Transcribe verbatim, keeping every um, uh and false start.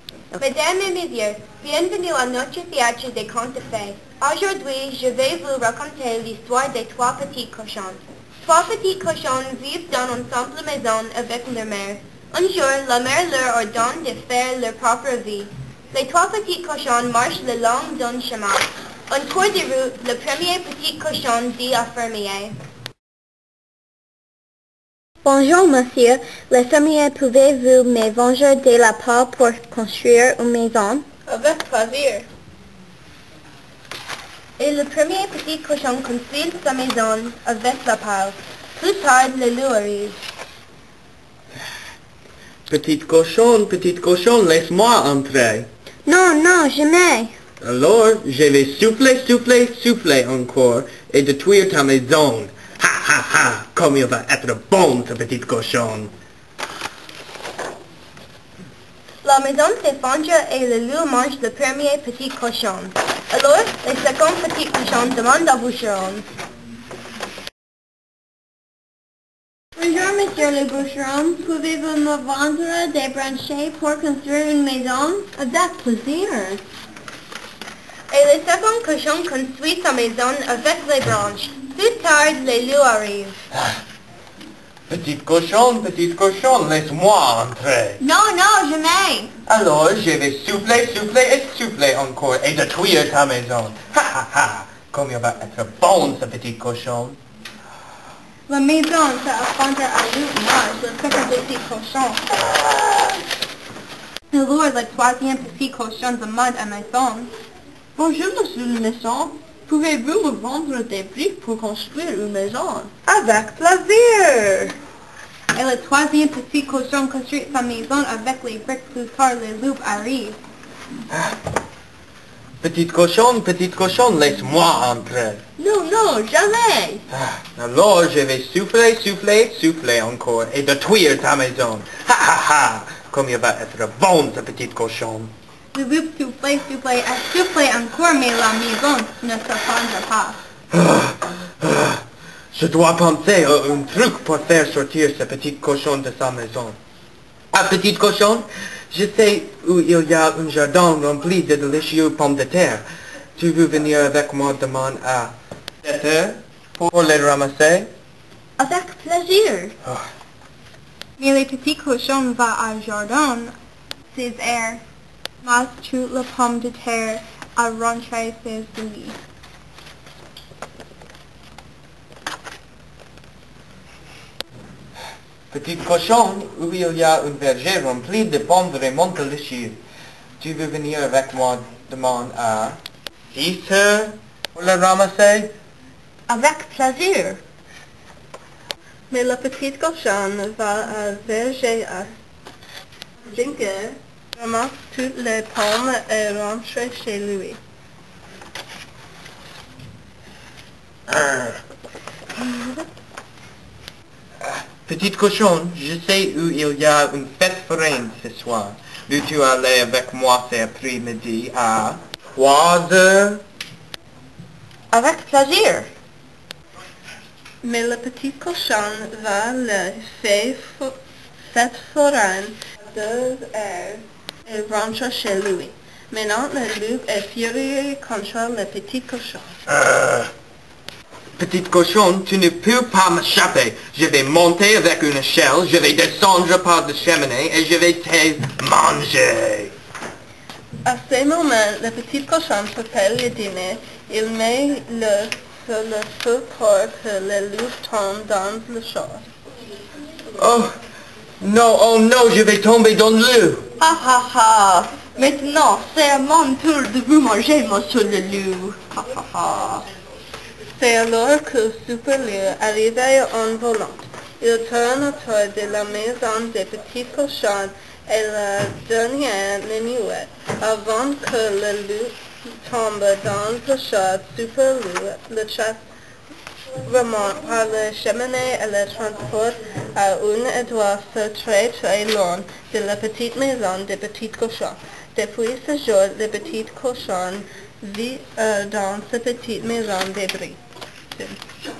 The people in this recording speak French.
Mesdames et messieurs, bienvenue à notre théâtre des contes de fées. Aujourd'hui, je vais vous raconter l'histoire des trois petits cochons. Trois petits cochons vivent dans une simple maison avec leur mère. Un jour, la mère leur ordonne de faire leur propre vie. Les trois petits cochons marchent le long d'un chemin. En cours de route, le premier petit cochon dit au fermier: Bonjour, monsieur. Le fermier, pouvez-vous me vendre de la paille pour construire une maison? Avec plaisir. Et le premier petit cochon construit sa maison avec la paille. Plus tard, le loup arrive. Petite cochon, petite cochon, laisse-moi entrer. Non, non, jamais. Alors, je vais souffler, souffler, souffler encore et détruire ta maison. Ha ha ha, comme il va être bon, ce petit cochon. La maison s'effondre et le loup mange le premier petit cochon. Alors, le second petit cochon demande à boucheron: Bonjour, monsieur le boucheron. Pouvez-vous me vendre des branchets pour construire une maison? Avec plaisir. Et le second cochon construit sa maison avec les branches. Plus tard, le loup arrive. Petit cochon, petit cochon, laisse-moi entrer. Non, non, jamais. Alors, je vais souffler, souffler et souffler encore et détruire ta maison. Ha ha ha, comme il va être bon, ce petit cochon. La maison s'effondre à l'autre marche, le second petit cochon. Alors, le troisième petit cochon demande à maison: Bonjour, monsieur le méchant. Pouvez-vous me vendre des briques pour construire une maison? Avec plaisir. Et le troisième petit cochon construit sa maison avec les briques. Plus tard, le loup arrive. Petit cochon, petit cochon, laisse-moi entrer. Non, non, jamais. Alors, je vais souffler, souffler, souffler encore et détruire ta maison. Ha ha ha, comme il va être bon, ce petit cochon. Le loup souffle, souffle et souffle encore, mais la maison ne s'effondre pas. Je dois penser à un truc pour faire sortir ce petit cochon de sa maison. Ah, petit cochon, je sais où il y a un jardin rempli de délicieux pommes de terre. Tu veux venir avec moi demain à sept heures pour les ramasser? Avec plaisir. Oh. Mais le petit cochon va au jardin, ses airs, masse toute la pomme de terre à rentrer ses amis. Petit cochon, où il y a un verger rempli de pommes vraiment délicieuses. Tu veux venir avec moi demain à six heures pour le ramasser? Avec plaisir. Mais le petit cochon va à verger à cinq heures, ramasse toutes les pommes et rentre chez lui. Petit cochon, je sais où il y a une fête foraine ce soir. Veux-tu aller avec moi cet après-midi à trois heures? Avec plaisir. Mais le petit cochon va le faire fête foraine à deux heures et rentre chez lui. Maintenant, le loup est furieux contre le petit cochon. Euh, petit cochon, tu ne peux pas m'échapper. Je vais monter avec une échelle, je vais descendre par la cheminée et je vais te manger. À ce moment, le petit cochon prépare le dîner. Il met le sur le feu pour que le loup tombe dans le chaud. Oh, non, oh non, je vais tomber dans l'eau. Ha ha ha! Maintenant, c'est à mon tour de vous manger, monsieur le loup. Ha ha ha! C'est alors que Super Loup arrive en volant. Il tourne autour de la maison des petits cochons et la dernière minuit, avant que le loup tombe dans le chat. Super Loup le chasse, remonte par la cheminée et le transporte à un endroit très très loin de la petite maison des petits cochons. Depuis ce jour, le petit cochon vit euh, dans sa petite maison de briques.